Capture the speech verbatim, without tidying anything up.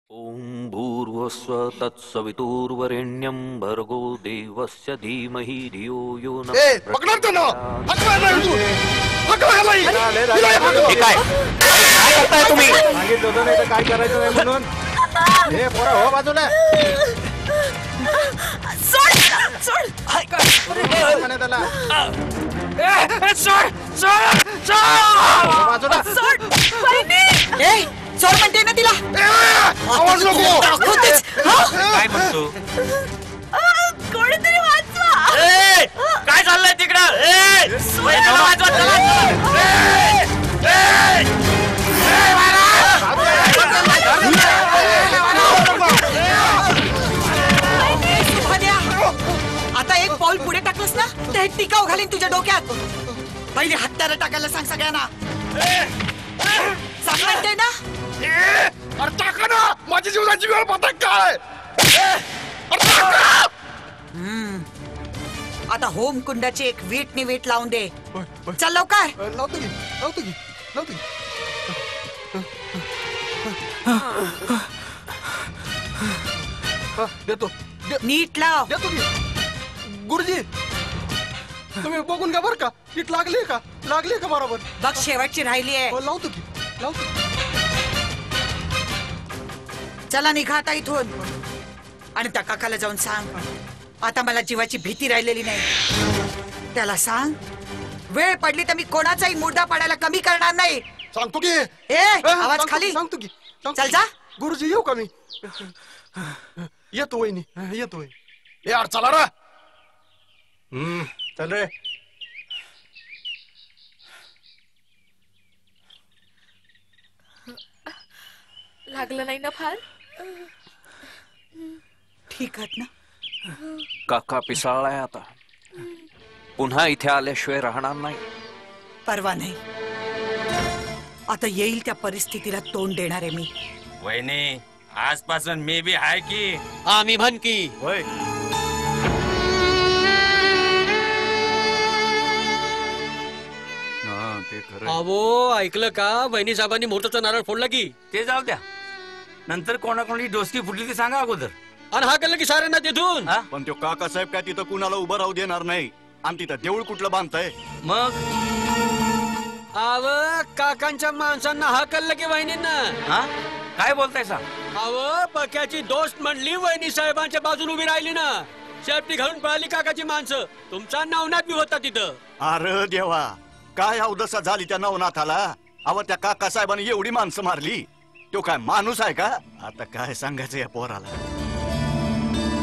ओम भूर्भुवस्व तत्सवितुर्वरेण्यं भर्गो देवस्य धीमहि धियो यो न प्रचोदयात्। काय करताय तुम्ही? सांगितलं होतं नाही तर काय करायचं नाही म्हणून. हे पोरा हो बाजूला. सोड सोड. म्हणे त्याला. ए सोड सोड सोड बाजूला. सोड. वहिनी. ए सोड म्हणते ना तिला. आवाज नको. काय म्हणतो? कोणीतरी वाचवा. ए काय चाललंय तिकडं? ए वाचवा चला. ए आता एक पाऊल पुढे टाकलंस ना तर हे टिकाव घालीन तुझ्या डोक्यात. पहिले हत्यारा टाकायला सांग सगळ्यांना. सांग म्हणते ना. अरे टाका ना. माझी जीवनाची वेळ पाहता काय? आता होम कुंडाची एक वीट नि वीट लावून दे. चल लवकर. लावतो की लावतो की लावतो की. देतो नीट लाव. देतो की. गुरुजी तुम्ही बघून घ्या बर का. नीट लागली का? लागली का बरोबर? बघ शेवटची राहिली आहे. लावतो की लावतो. चला निघा आता इथून. आणि त्या काकाला जाऊन सांग आता मला जीवाची भीती राहिलेली नाही. त्याला सांग वेळ पडली तर मी कोणाचाही मुर्दा पाडायला कमी करणार नाही. सांगतो की. ए आवाज खाली. सांगतो की. चल जा. गुरुजी येऊ का मी? येतो वहिनी येतो. यार चला रे. हम्म चल रे. लागलं नाही ना फार? ठीक आहे ना. काका पिसाळलाय आता. पुन्हा इथे आल्याशिवाय राहणार नाही. परवा नाही. आता येईल त्या परिस्थितीला तोंड देणार आहे मी. वहिनी आजपासून मी बी आहे की. आम्ही म्हण की. होय. अहो ऐकलं का? वहिनी साहेबांनी मोठचा नारळ फोडला की. ते जाऊ द्या. नंतर कोणाकोणाची डोसकी फुटली ती सांगा अगोदर. आणि हा केलं की साऱ्यांना तिथून. पण तो काका साहेब काय तिथं कुणाला उभं राहू देणार नाही. आणि तिथं देऊळ कुठलं बांधताय? मग अव काकांच्या माणसांना हा कळलं की वहिनींना. हा काय बोलताय सा? अव पक्याची दोस्त म्हणली वहिनी साहेबांच्या बाजून उभी राहिली ना. शेपटी घालून पळाली काकाची माणसं. तुमचा नवनाथ बी होता तिथं. अरे देवा काय अवदसा झाली त्या नवनाथाला. अव त्या काका साहेबांनी एवढी माणसं मारली. तो काय माणूस आहे का? आता काय सांगायचं या पोराला.